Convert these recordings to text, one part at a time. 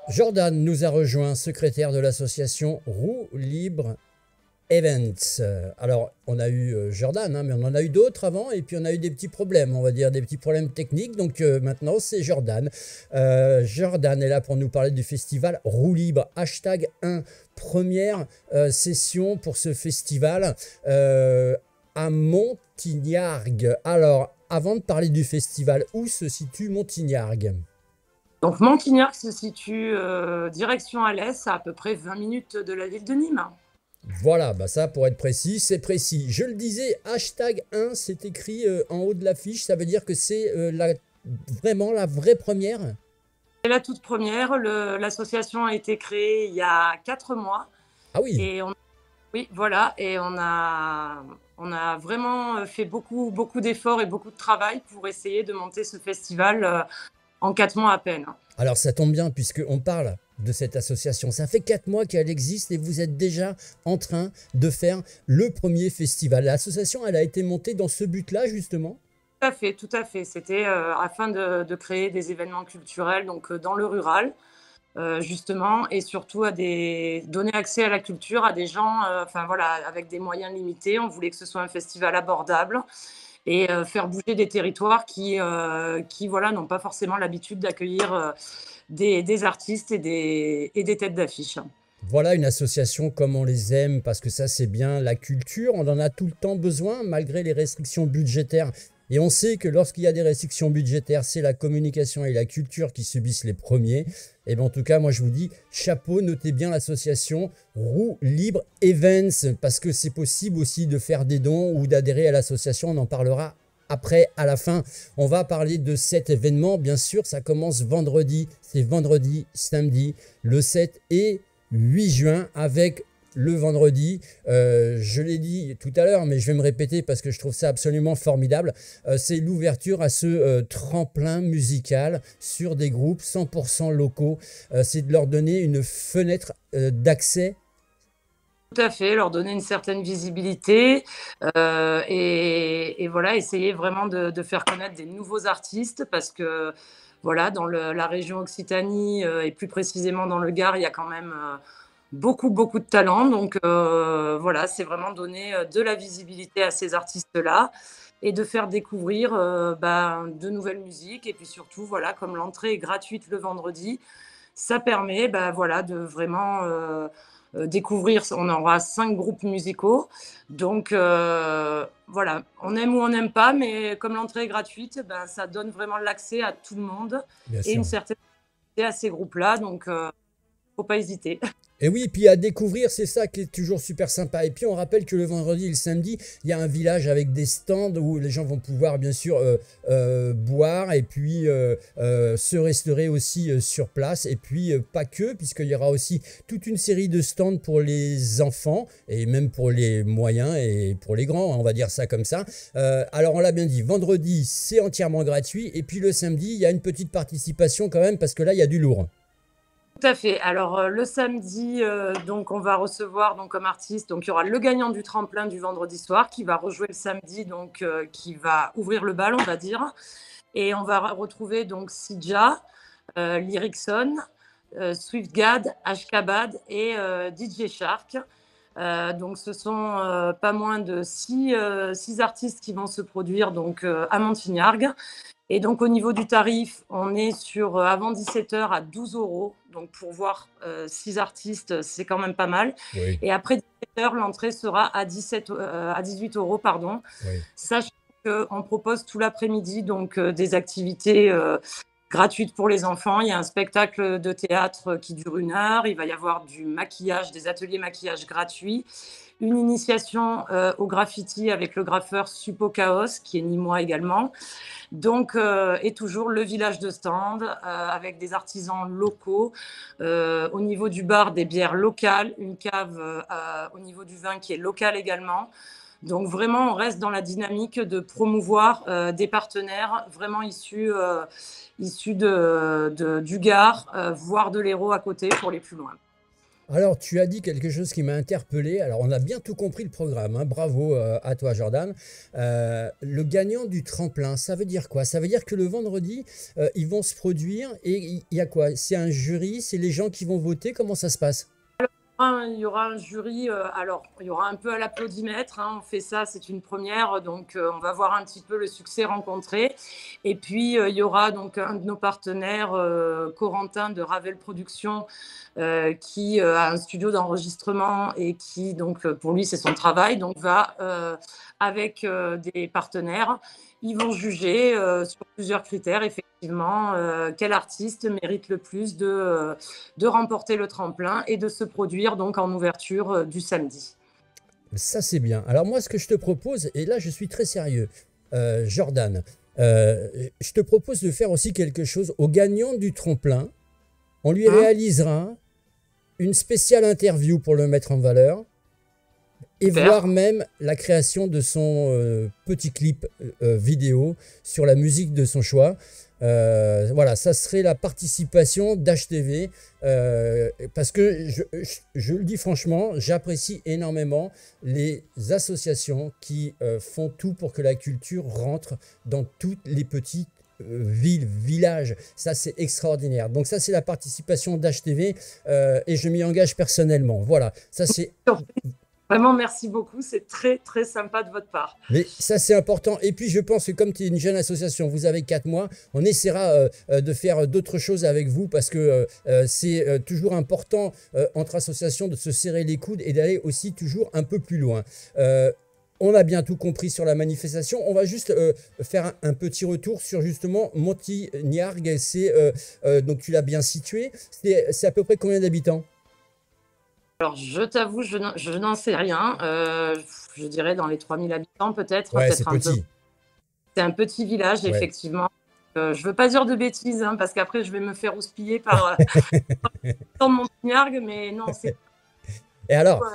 Jordan nous a rejoint, secrétaire de l'association Roue Libre Events. Alors, on a eu Jordan, hein, mais on en a eu d'autres avant, et puis on a eu des petits problèmes, on va dire, des petits problèmes techniques. Donc maintenant, c'est Jordan. Jordan est là pour nous parler du festival Roue Libre. Hashtag 1, première session pour ce festival à Montignargues. Alors, avant de parler du festival, où se situe Montignargues? Donc Montignac se situe direction à l'est, à peu près 20 minutes de la ville de Nîmes. Voilà, bah ça pour être précis, c'est précis. Je le disais, hashtag 1, c'est écrit en haut de l'affiche, ça veut dire que c'est vraiment la vraie première? C'est la toute première, l'association a été créée il y a 4 mois. Ah oui. Et oui, voilà, et on a vraiment fait beaucoup, beaucoup d'efforts et beaucoup de travail pour essayer de monter ce festival en 4 mois à peine. Alors ça tombe bien puisqu'on parle de cette association. Ça fait 4 mois qu'elle existe et vous êtes déjà en train de faire le premier festival. L'association, elle a été montée dans ce but-là justement? Tout à fait, tout à fait. C'était afin de créer des événements culturels donc, dans le rural, justement, et surtout donner accès à la culture à des gens enfin, voilà, avec des moyens limités. On voulait que ce soit un festival abordable et faire bouger des territoires qui voilà, n'ont pas forcément l'habitude d'accueillir des artistes et des têtes d'affiche. Voilà une association comme on les aime parce que ça c'est bien la culture, on en a tout le temps besoin malgré les restrictions budgétaires. Et on sait que lorsqu'il y a des restrictions budgétaires, c'est la communication et la culture qui subissent les premiers. Et bien en tout cas, moi je vous dis chapeau, notez bien l'association Roue Libre Events parce que c'est possible aussi de faire des dons ou d'adhérer à l'association, on en parlera après, à la fin. On va parler de cet événement, bien sûr, ça commence vendredi, c'est vendredi, samedi, le 7 et 8 juin avec le vendredi, je l'ai dit tout à l'heure, mais je vais me répéter parce que je trouve ça absolument formidable. C'est l'ouverture à ce tremplin musical sur des groupes 100% locaux. C'est de leur donner une fenêtre d'accès. Tout à fait, leur donner une certaine visibilité et voilà, essayer vraiment de faire connaître des nouveaux artistes parce que voilà, dans la région Occitanie et plus précisément dans le Gard, il y a quand même beaucoup, beaucoup de talent. Donc voilà, c'est vraiment donner de la visibilité à ces artistes-là et de faire découvrir de nouvelles musiques. Et puis surtout, voilà, comme l'entrée est gratuite le vendredi, ça permet voilà, de vraiment découvrir. On aura 5 groupes musicaux. Donc voilà, on aime ou on n'aime pas, mais comme l'entrée est gratuite, ça donne vraiment l'accès à tout le monde Bien et une sûr. certaine à ces groupes-là. Donc faut pas hésiter. Et oui, puis à découvrir, c'est ça qui est toujours super sympa. Et puis on rappelle que le vendredi et le samedi, il y a un village avec des stands où les gens vont pouvoir bien sûr boire et puis se restaurer aussi sur place. Et puis pas que, puisqu'il y aura aussi toute une série de stands pour les enfants et même pour les moyens et pour les grands, hein, on va dire ça comme ça. Alors on l'a bien dit, vendredi c'est entièrement gratuit et puis le samedi, il y a une petite participation quand même parce que là il y a du lourd. Tout à fait. Alors le samedi, donc on va recevoir donc comme artiste, donc il y aura le gagnant du tremplin du vendredi soir qui va rejouer le samedi, donc qui va ouvrir le bal, on va dire. Et on va retrouver donc Sidja, Lyricson, Swiftgad, Ashkabad et DJ Shark. Donc ce sont pas moins de 6 artistes qui vont se produire donc à Montignargues. Et donc au niveau du tarif, on est sur avant 17h à 12 euros. Donc pour voir 6 artistes, c'est quand même pas mal. Oui, Et après 17h, l'entrée sera à 18 euros, pardon. oui. Sachant qu'on propose tout l'après-midi donc des activités gratuites pour les enfants. Il y a un spectacle de théâtre qui dure 1 heure. Il va y avoir du maquillage, des ateliers maquillage gratuits. Une initiation au graffiti avec le graffeur Suppo Chaos, qui est nîmois également. Donc, et toujours le village de stand avec des artisans locaux. Au niveau du bar, des bières locales, une cave au niveau du vin qui est locale également. Donc vraiment, on reste dans la dynamique de promouvoir des partenaires vraiment issus du Gard, voire de l'Hérault à côté pour les plus loin. Alors, tu as dit quelque chose qui m'a interpellé. Alors, on a bien tout compris le programme, hein. Bravo à toi, Jordan. Le gagnant du tremplin, ça veut dire quoi? Ça veut dire que le vendredi, ils vont se produire et il y a quoi? C'est un jury, c'est les gens qui vont voter. Comment ça se passe? Il y aura un jury, alors il y aura un peu à l'applaudimètre, hein, on fait ça, c'est une première, donc on va voir un petit peu le succès rencontré. Et puis il y aura donc un de nos partenaires, Corentin de Ravel Productions, qui a un studio d'enregistrement et qui, donc pour lui c'est son travail, donc va avec des partenaires, ils vont juger sur plusieurs critères, effectivement, quel artiste mérite le plus de remporter le tremplin et de se produire donc en ouverture du samedi. Ça, c'est bien. Alors moi, ce que je te propose, et là, je suis très sérieux, Jordan, je te propose de faire aussi quelque chose au gagnant du tremplin. On lui réalisera une spéciale interview pour le mettre en valeur et voire même la création de son petit clip vidéo sur la musique de son choix. Voilà, ça serait la participation d'HTV parce que je le dis franchement, j'apprécie énormément les associations qui font tout pour que la culture rentre dans toutes les petites villes, villages. Ça, c'est extraordinaire. Donc ça, c'est la participation d'HTV et je m'y engage personnellement. Voilà, ça c'est... Vraiment, merci beaucoup. C'est très, très sympa de votre part. Mais ça, c'est important. Et puis, je pense que comme tu es une jeune association, vous avez 4 mois, on essaiera de faire d'autres choses avec vous parce que c'est toujours important entre associations de se serrer les coudes et d'aller aussi toujours un peu plus loin. On a bien tout compris sur la manifestation. On va juste faire un petit retour sur justement Montignargues. Donc, tu l'as bien situé. C'est à peu près combien d'habitants? Alors, je t'avoue, je n'en sais rien. Je dirais dans les 3000 habitants peut-être. Ouais, c'est petit. C'est un petit village, effectivement. Je ne veux pas dire de bêtises, hein, parce qu'après, je vais me faire houspiller par Montignargues, mais non, c'est... Et alors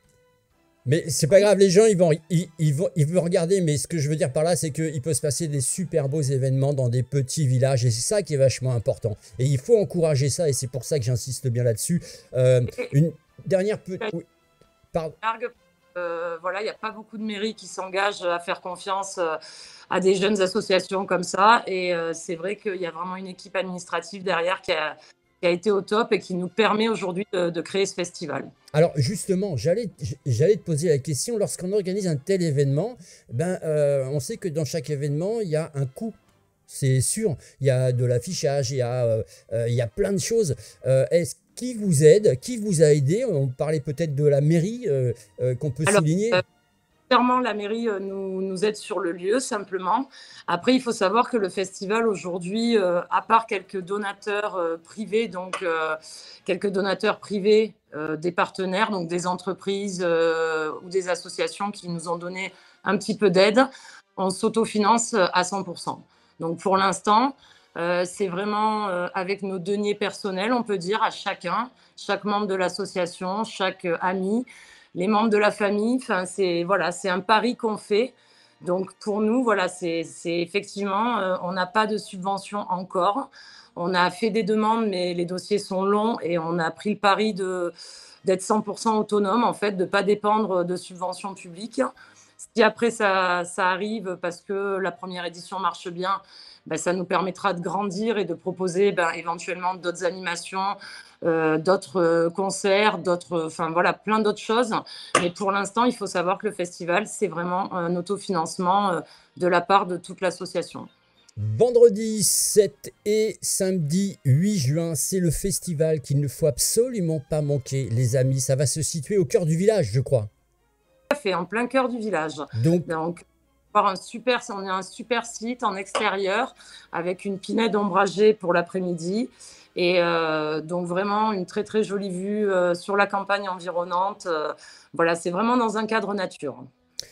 mais c'est pas grave, les gens ils vont regarder, mais ce que je veux dire par là, c'est qu'il peut se passer des super beaux événements dans des petits villages et c'est ça qui est vachement important. Et il faut encourager ça et c'est pour ça que j'insiste bien là-dessus. Une dernière petite... Oui. Pardon. Voilà, il n'y a pas beaucoup de mairies qui s'engagent à faire confiance à des jeunes associations comme ça. Et c'est vrai qu'il y a vraiment une équipe administrative derrière qui a été au top et qui nous permet aujourd'hui de créer ce festival. Alors justement, j'allais te poser la question, lorsqu'on organise un tel événement, on sait que dans chaque événement, il y a un coût. C'est sûr, il y a de l'affichage, il y a plein de choses. Qui vous aide? Qui vous a aidé? On parlait peut-être de la mairie qu'on peut souligner. Clairement, la mairie nous aide sur le lieu, simplement. Après, il faut savoir que le festival, aujourd'hui, à part quelques donateurs privés, donc quelques donateurs privés des partenaires, donc des entreprises ou des associations qui nous ont donné un petit peu d'aide, on s'autofinance à 100%. Donc, pour l'instant, c'est vraiment avec nos deniers personnels, on peut dire, à chacun, chaque membre de l'association, chaque ami, les membres de la famille. Enfin, c'est un pari qu'on fait. Donc pour nous, voilà, c'est effectivement, on n'a pas de subvention encore. On a fait des demandes, mais les dossiers sont longs et on a pris le pari d'être 100% autonome, en fait, de ne pas dépendre de subventions publiques. Si après ça arrive parce que la première édition marche bien, ça nous permettra de grandir et de proposer éventuellement d'autres animations, d'autres concerts, enfin voilà, plein d'autres choses. Mais pour l'instant, il faut savoir que le festival, c'est vraiment un autofinancement de la part de toute l'association. Vendredi 7 et samedi 8 juin, c'est le festival qu'il ne faut absolument pas manquer, les amis. Ça va se situer au cœur du village, je crois. Tout à fait, en plein cœur du village. Donc on a un super site en extérieur avec une pinède ombragée pour l'après-midi. Et donc vraiment une très très jolie vue sur la campagne environnante. Voilà, c'est vraiment dans un cadre nature.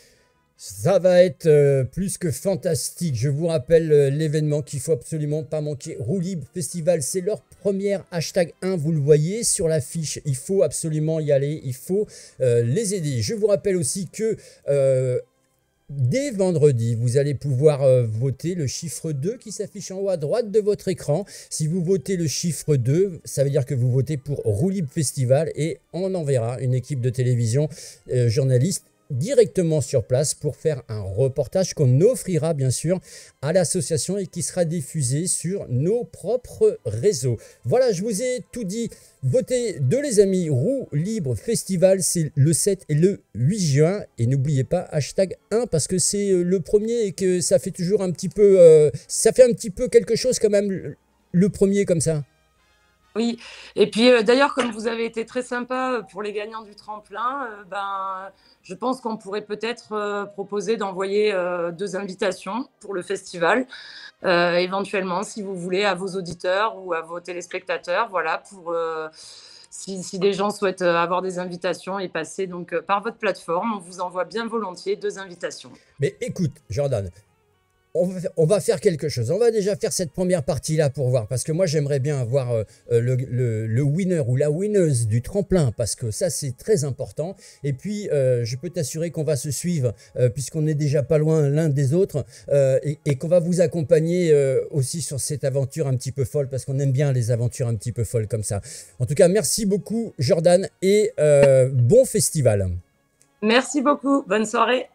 Ça va être plus que fantastique. Je vous rappelle l'événement qu'il ne faut absolument pas manquer. Roue Libre Festival, c'est leur première #1. Vous le voyez sur l'affiche. Il faut absolument y aller. Il faut les aider. Je vous rappelle aussi que dès vendredi, vous allez pouvoir voter le chiffre 2 qui s'affiche en haut à droite de votre écran. Si vous votez le chiffre 2, ça veut dire que vous votez pour Roue Libre Festival et on enverra une équipe de télévision journaliste directement sur place pour faire un reportage qu'on offrira bien sûr à l'association et qui sera diffusé sur nos propres réseaux. Voilà, je vous ai tout dit. Votez de les amis, Roue Libre Festival, c'est le 7 et le 8 juin. Et n'oubliez pas, hashtag 1 parce que c'est le premier et que ça fait toujours un petit peu, ça fait un petit peu quelque chose quand même, le premier comme ça. Oui, et puis d'ailleurs, comme vous avez été très sympa pour les gagnants du tremplin, je pense qu'on pourrait peut-être proposer d'envoyer 2 invitations pour le festival, éventuellement, si vous voulez, à vos auditeurs ou à vos téléspectateurs, voilà, pour si des gens souhaitent avoir des invitations et passer donc par votre plateforme, on vous envoie bien volontiers 2 invitations. Mais écoute, Jordan, on va faire quelque chose. On va déjà faire cette première partie-là pour voir. Parce que moi, j'aimerais bien avoir le winner ou la winneuse du tremplin. Parce que ça, c'est très important. Et puis, je peux t'assurer qu'on va se suivre puisqu'on est déjà pas loin l'un des autres. Et qu'on va vous accompagner aussi sur cette aventure un petit peu folle. Parce qu'on aime bien les aventures un petit peu folles comme ça. En tout cas, merci beaucoup, Jordan. Et bon festival. Merci beaucoup. Bonne soirée.